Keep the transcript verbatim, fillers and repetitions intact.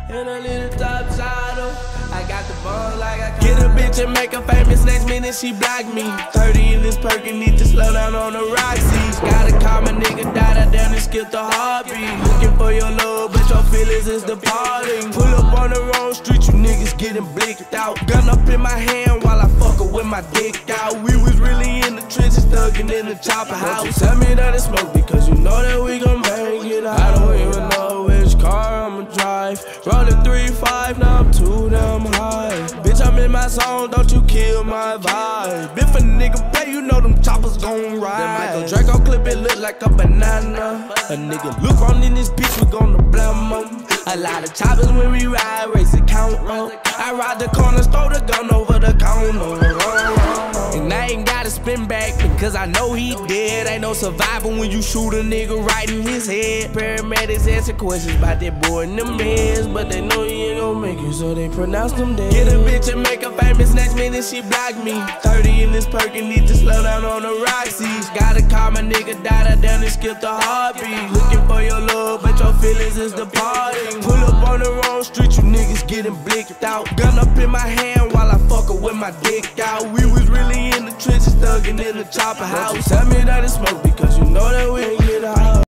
and a little top saddle. I got the ball like I get a bitch and make her famous. Next minute she block me. thirty in this perky, need to slow down on the Roxy's. Gotta call my nigga, died out down and skip the heartbeat. Looking for your love, but your feelings is departing. Pull up on the wrong street, you niggas getting blicked out. Gun up in my hand while I fuck her with my dick out. We was really in the trenches, thugging in the chopper house. You tell me that it's smoke because you know that we gon' make it out. I don't even know which car I'ma drive. Rollin' three five, now I'm too damn high. Bitch, I'm in my zone, don't you kill my vibe. If a nigga play, you know them choppers gon' ride. That Michael Draco clip, it look like a banana. A nigga look on in this bitch, we gonna blame him. A lot of choppers when we ride, raise the count up. I ride the corners, throw the gun over the counter. And I ain't gotta spin back because I know he dead. Ain't no survivor when you shoot a nigga right in his head. Paramedics answer questions about that boy in the meds, but they know he ain't gon' make it, so they pronounce them dead. Get a bitch and make her famous, next minute she block me. thirty in this perky, need to slow down on the Roxy's. Gotta call my nigga, died out down and skip the heartbeat. Looking for your love, but your feelings is departing. Pull up on the wrong street, you niggas getting blicked out. Gun up in my hand while I fuck her with my dick out. We was really in the trenches, thugging in the chopper house. Tell me that it's smoke because you know that we ain't get out.